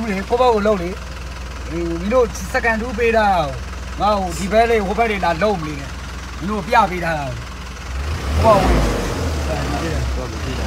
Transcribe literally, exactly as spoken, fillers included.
လူလေကိုဘောကိုလုံးလေမင်းတို့စကန်တူးပေးတာငါ့ကိုဒီဘက်လေးဟိုဘက်လေးလာလုံးမလေးနဲ့မင်းတို့ပြပေးထားတာကိုဘောဝင်